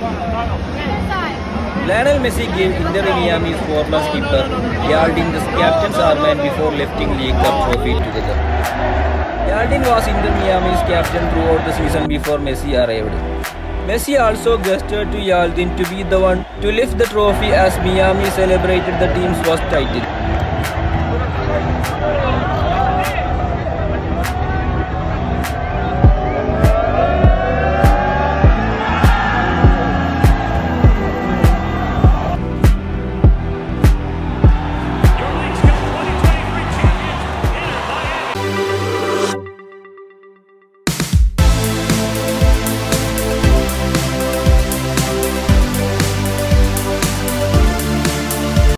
Lionel Messi gave Inter Miami's former skipper Yedlin the captain's armband before lifting League Cup trophy together. Yedlin was Inter Miami's captain throughout the season before Messi arrived. Messi also gestured to Yedlin to be the one to lift the trophy as Miami celebrated the team's first title.